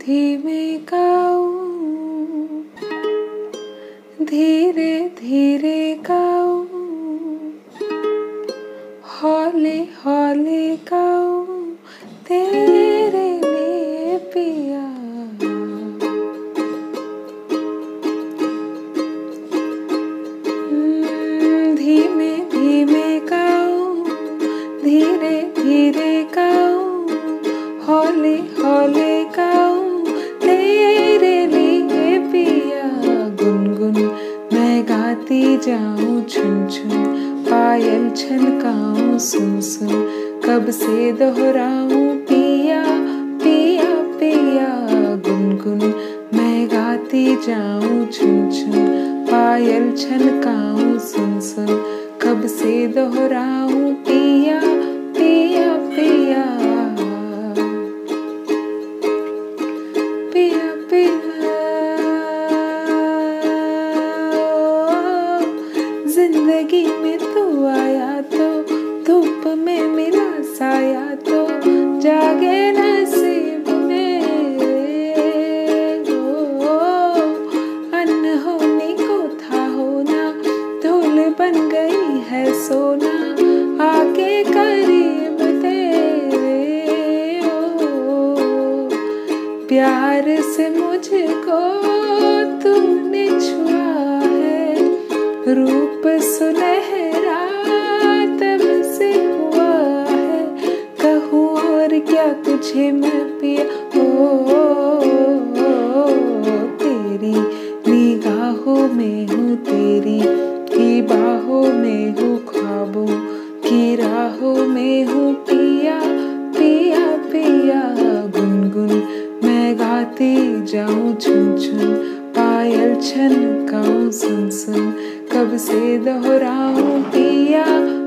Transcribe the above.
धीमे गाऊं, धीरे धीरे गाऊं, हौले हौले गाऊं तेरे लिए पिया। धीमे धीमे गाऊं, धीरे धीरे गाऊं, हौले हौले गाऊं तेरे लिए पिया। गुनगुन मैं गाती जाऊं, छुन छुन पायल छनकाऊं, सुन सुन कब से दोहराऊं पिया पिया पिया। गुनगुन मैं गाती जाऊं, छुन छुन पायल छनकाऊं, सुन सुन कब से दोहराऊं पिया पिया पिया पिया पिया। जिंदगी में तू आया तो धूप में मिला साया, तो जागे नसीब में हो। अनहोनी को था होना, धूल बन गई है सोना, आके करीब तेरे हो। प्यार से मुझको तूने छुआ है, रूप सुनहरा तब से हुआ है। कहूँ और क्या तुझे मैं पिया, तेरी निगाहों में हूँ, तेरी ही बाहों में हूँ, ख्वाबों की राहों में हूँ पिया पिया पिया। गुनगुन मैं गाती जाऊं, छुन छुन पायल छनकाऊं, सुन सुन कब से दोहराऊं पिया